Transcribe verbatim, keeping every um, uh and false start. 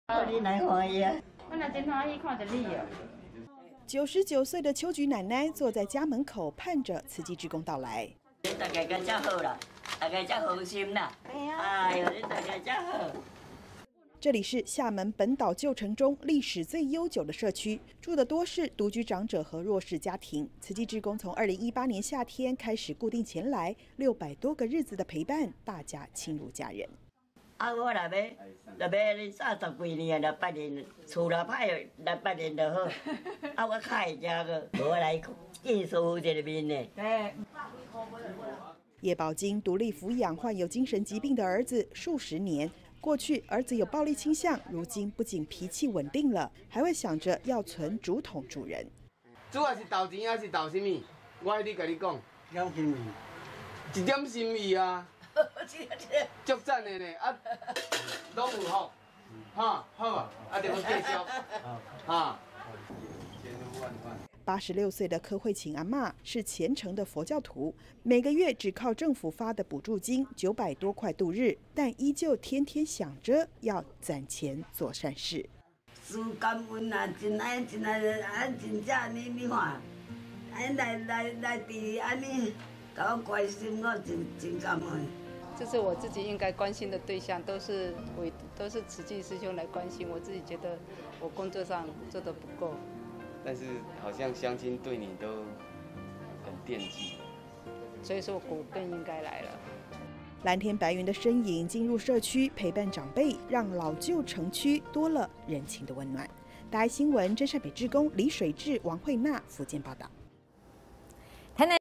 你来欢喜啊！ 我若真欢喜看着你哦。 九十九岁的邱菊奶奶坐在家门口，盼着慈济志工到来。 大家更加好啦，大家更放心啦。哎呦，你大家真好。 这里是厦门本岛旧城中历史最悠久的社区，住的多是独居长者和弱势家庭。慈济志工从二零一八年夏天开始固定前来，六百多个日子的陪伴，大家亲如家人。 啊，我若要，若要三十几年六八年，厝若歹六八年就好。啊，我较会食个，我来见输一个面呢。对。 叶宝金独立抚养患有精神疾病的儿子数十年。过去儿子有暴力倾向，如今不仅脾气稳定了，还会想着要存竹筒助人。 主要是投钱还是投什么？我喺你甲你讲， 点心意， 一点心意啊，足赞的呢啊，拢有好，哈好啊，啊就要继续，哈。 八十六岁的柯慧琴阿嬷是虔诚的佛教徒，每个月只靠政府发的补助金九百多块度日，但依旧天天想着要攒钱做善事。 事感恩啊，真爱真爱啊，真正你你看，哎来来来伫安尼，甲我关心我，真真感恩。 这是我自己应该关心的对象，都是为都是慈济师兄来关心，我自己觉得我工作上做得不够。 但是好像乡亲对你都很惦记， 所以说我更应该来了。 蓝天白云的身影进入社区陪伴长辈，让老旧城区多了人情的温暖。大爱新闻真善北志工李水志、王慧娜福建报道。